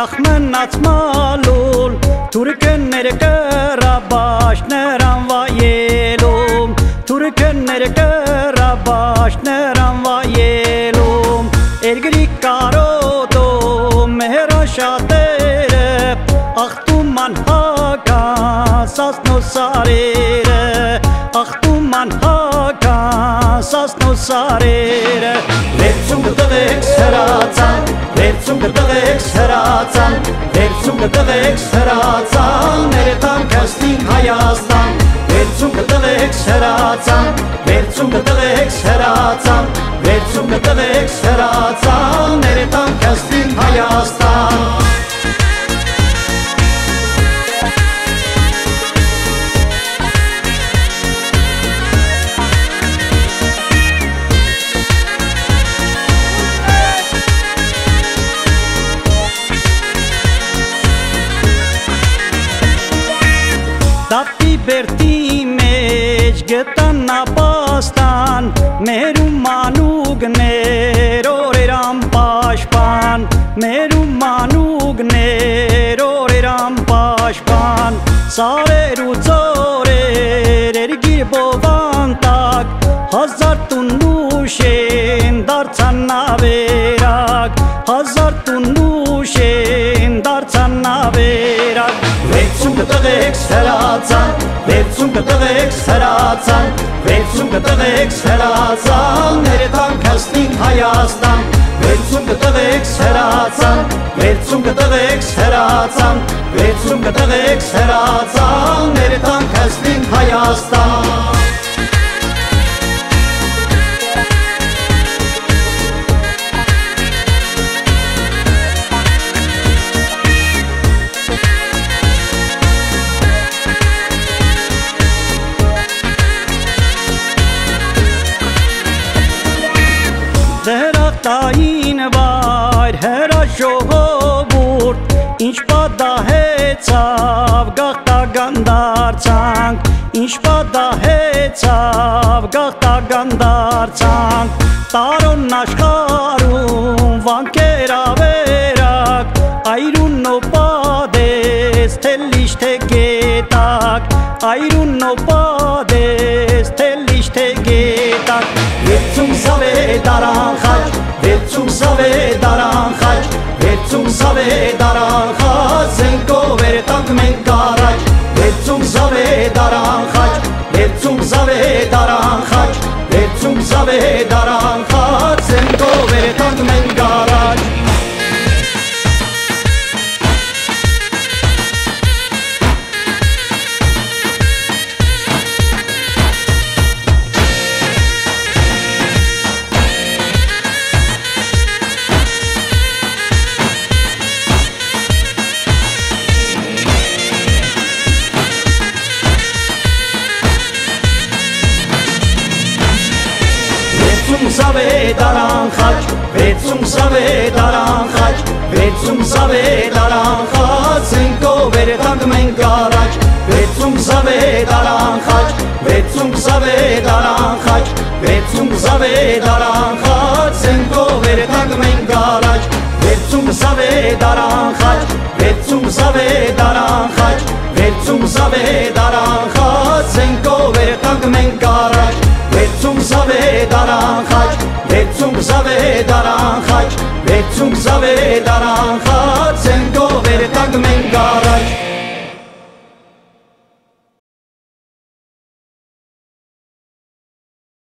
տախ մնաց մալուլ, թուրքներ կռաբաշներ անվայելում, թուրքներ կռաբաշներ անվայելում, երկրի կարոտում հերաշատերը, աղտուման հական սասնո սարերը, աղտուման հական սասնո սարերը, վերցում կտվեք սրացան, վերցում կտվեք սրացան, վերցում կտվեք սրացան, ներետան կստին Հայաստան, վերցում կտվեք սրացան, վերցում կտվեք սրացան, վերցում կտվեք սրացան, ներետան կստին Հայաստան։ Դատի բերտի մեջ գտան ապաստան, մեր ու մանուկներ օրեր անպաշտպան, մեր ու մանուկներ օրեր անպաշտպան, սարեր ու ձորեր երգիր բովանդակ, հազար տունուշ են դարձան նավերակ, հազար տունուշ են դարձան նավերակ, վերցում կտվեք սրացան, վերցում կտվեք սրացան, վերցում կտվեք սրացան, ներետան կստին Հայաստան, վերցում կտվեք սրացան, վերցում կտվեք սրացան, վերցում կտվեք սրացան, ներետան կստին Հայաստան։ Դրախտային վայր հրաշողովուրդ, ինչ պատահեցավ գաղթական դարձանք, ինչ պատահեցավ գաղթական դարձանք, տարոն աշխարհում վանքեր ավերակ, այրուն նոպադես թելիշ թե գետակ, այրուն նոպադես թելիշ թե գետակ, վերցում սավե դարան խաչ, վերցում սավե դարան խաչ, վերցում սավե դարան խաչ, զենքով երտանք մենք առաջ, վերցում սավե դարան խաչ, վերցում սավե դարան խաչ, վերցում սավե դարան խաչ, զենքով երտանք մենք առաջ։ Սավե դարան խաչ, վերցում սավե դարան խաչ, վերցում սավե դարան խաչ, զենքով երթանք մենք առաջ, վերցում սավե դարան խաչ, վերցում սավե դարան խաչ, վերցում սավե դարան խաչ, զենքով երթանք մենք առաջ, վերցում սավե դարան խաչ, վերցում սավե դարան խաչ, վերցում սավե դարան խաչ, զենքով երթանք մենք առաջ, վերցում սավե դարան խաչ, վերցում սավե դարան խաչ, վերցում սավե դարան խաչ, զենքով երթանք մենք առաջ։